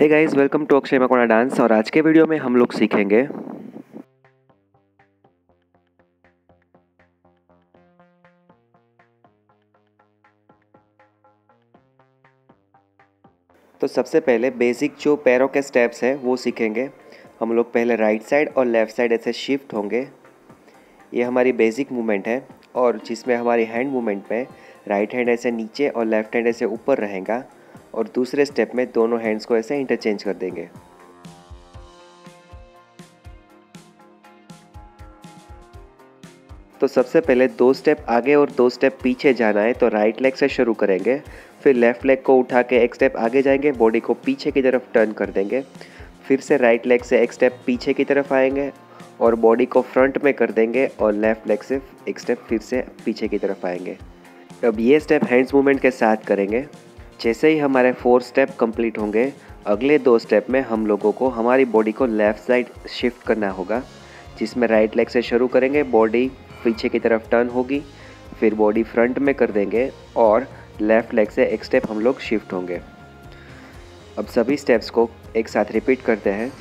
Hey guys, welcome to Akshay मकोना dance. और आज के वीडियो में हम लोग सीखेंगे तो सबसे पहले बेसिक जो पैरों के स्टेप्स हैं वो सीखेंगे। हम लोग पहले राइट साइड और लेफ़्ट साइड ऐसे शिफ्ट होंगे। ये हमारी बेसिक मूवमेंट है और जिसमें हमारी हैंड मूवमेंट में राइट हैंड ऐसे नीचे और लेफ़्ट हैंड ऐसे ऊपर रहेगा और दूसरे स्टेप में दोनों हैंड्स को ऐसे इंटरचेंज कर देंगे। तो सबसे पहले 2 स्टेप आगे और 2 स्टेप पीछे जाना है, तो राइट लेग से शुरू करेंगे। फिर लेफ़्ट लेग को उठा के एक स्टेप आगे जाएंगे, बॉडी को पीछे की तरफ टर्न कर देंगे। फिर से राइट लेग से एक स्टेप पीछे की तरफ आएंगे और बॉडी को फ्रंट में कर देंगे और लेफ़्ट लेग से एक स्टेप फिर से पीछे की तरफ आएंगे। अब ये स्टेप हैंड्स मूवमेंट के साथ करेंगे। जैसे ही हमारे 4 स्टेप कंप्लीट होंगे, अगले 2 स्टेप में हम लोगों को हमारी बॉडी को लेफ़्ट साइड शिफ्ट करना होगा, जिसमें राइट लेग से शुरू करेंगे, बॉडी पीछे की तरफ टर्न होगी, फिर बॉडी फ्रंट में कर देंगे और लेफ़्ट लेग से एक स्टेप हम लोग शिफ्ट होंगे। अब सभी स्टेप्स को एक साथ रिपीट करते हैं।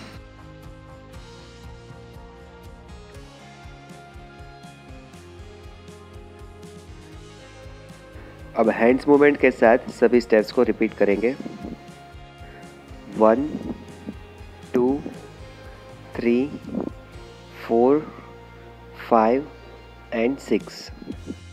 अब हैंड्स मूवमेंट के साथ सभी स्टेप्स को रिपीट करेंगे। 1 2 3 4 5 and 6।